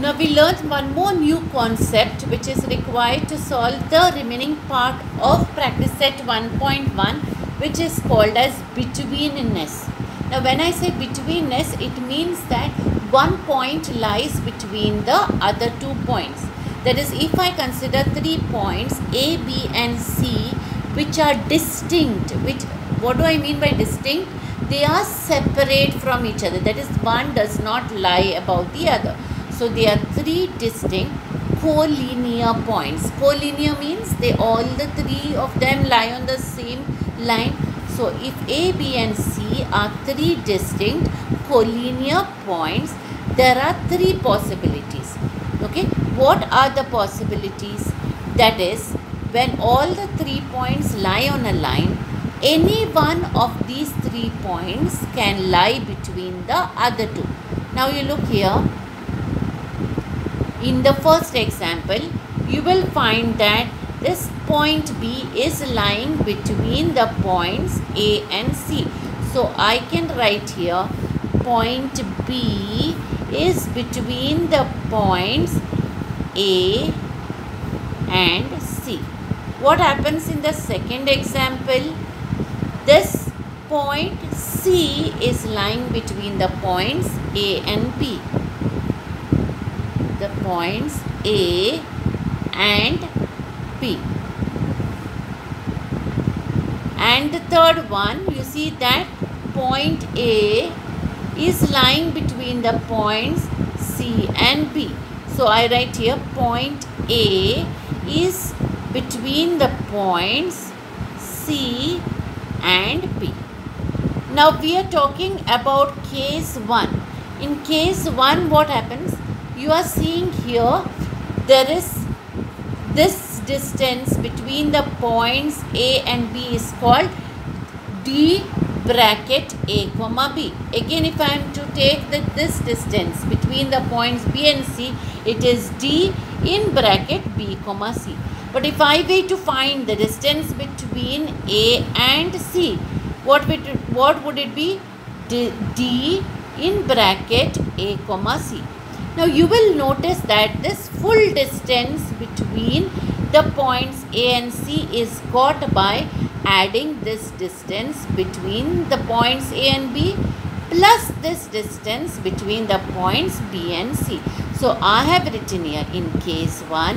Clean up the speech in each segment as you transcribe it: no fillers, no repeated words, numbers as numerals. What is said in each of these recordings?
Now we learned one more new concept which is required to solve the remaining part of practice set 1.1, which is called as betweenness. Now when I say betweenness, it means that one point lies between the other 2 points. That is, if I consider 3 points A, B and C which are distinct, what do I mean by distinct? They are separate from each other. That is, one does not lie about the other. So they are 3 distinct collinear points. Collinear means all the 3 of them lie on the same line. So if A, B and C are 3 distinct collinear points, there are 3 possibilities. Okay, what are the possibilities? That is, when all the 3 points lie on a line, any one of these 3 points can lie between the other 2. Now you look here. In the first example, you will find that this point B is lying between the points A and C. So I can write here point B is between the points A and C. What happens in the second example? This point C is lying between the points A and B. The points A and B. And the third one, you see that point A is lying between the points C and B. So I write here point A is between the points C and B. Now we are talking about case 1. In case 1, what happens? You are seeing here, there is this distance between the points A and B is called D bracket A comma B. Again, if I am to take this distance between the points B and C, it is D in bracket B comma C. But if I were to find the distance between A and C, what would it be? D in bracket A comma C. Now you will notice that this full distance between the points A and C is got by adding this distance between the points A and B plus this distance between the points B and C. So I have written here in case 1,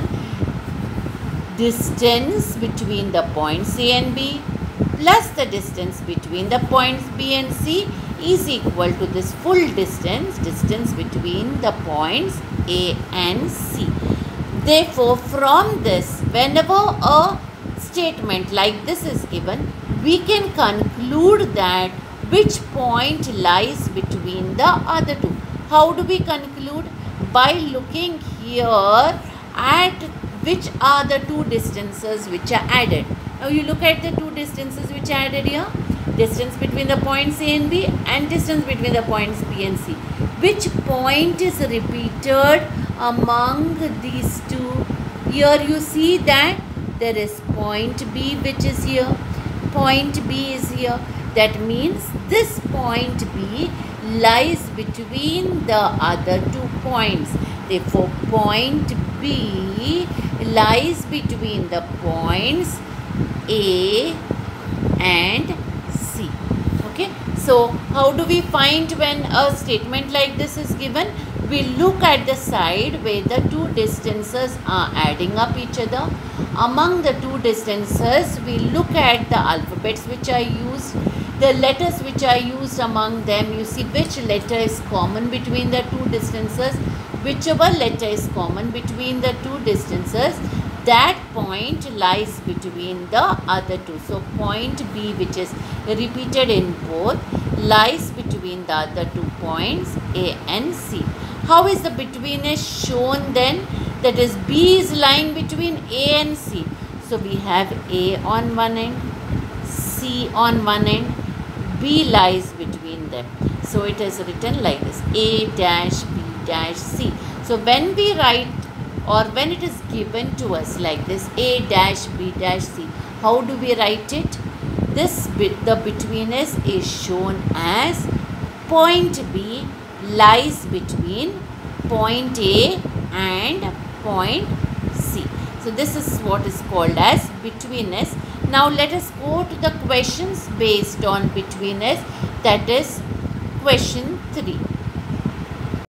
distance between the points A and B plus the distance between the points B and C is equal to this full distance between the points A and C. Therefore, from this, whenever a statement like this is given, we can conclude that which point lies between the other 2. How do we conclude? By looking here at which are the 2 distances which are added. Now you look at the 2 distances which are added here. Distance between the points A and B and distance between the points B and C. Which point is repeated among these 2? Here you see that there is point B which is here. Point B is here. That means this point B lies between the other 2 points. Therefore, point B lies between the points A and C. Okay, so how do we find when a statement like this is given? We look at the side where the 2 distances are adding up each other. Among the 2 distances, we look at the alphabets which are used, the letters which are used among them. You see which letter is common between the 2 distances. Whichever letter is common between the 2 distances, that point lies between the other 2. So point B, which is repeated in both, lies between the other 2 points A and C. How is the betweenness shown then? That is, B is lying between A and C. So we have A on one end, C on one end, B lies between them. So it is written like this, A dash B dash C. So when we write, or when it is given to us like this, A dash B dash C, how do we write it? The betweenness is shown as point B lies between point A and point C. So this is what is called as betweenness. Now let us go to the questions based on betweenness, that is question 3.